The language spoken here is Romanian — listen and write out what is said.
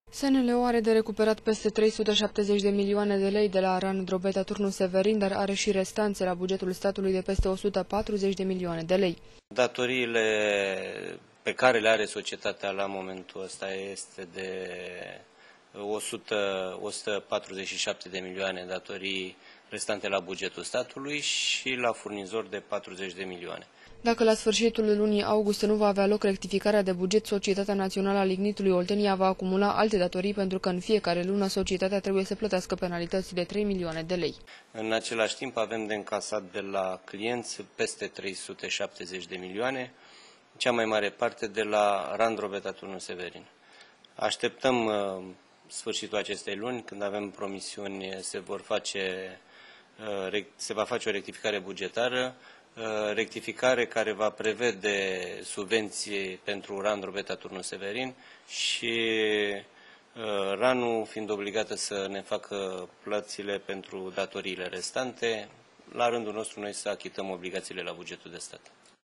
SNL-ul are de recuperat peste 370 de milioane de lei de la RAN Drobeta Turnu Severin, dar are și restanțe la bugetul statului de peste 140 de milioane de lei. Datoriile pe care le are societatea la momentul ăsta este de 147 de milioane datorii restante la bugetul statului și la furnizori de 40 de milioane. Dacă la sfârșitul lunii august nu va avea loc rectificarea de buget, Societatea Națională a Lignitului Oltenia va acumula alte datorii pentru că în fiecare lună societatea trebuie să plătească penalități de 3 milioane de lei. În același timp avem de încasat de la clienți peste 370 de milioane, cea mai mare parte de la RAN Drobeta Turnu Severin. Așteptăm sfârșitul acestei luni, când avem promisiuni, se va face o rectificare bugetară, rectificare care va prevede subvenții pentru RAN Drobeta Turnu Severin și RAN-ul fiind obligată să ne facă plățile pentru datoriile restante, la rândul nostru noi să achităm obligațiile la bugetul de stat.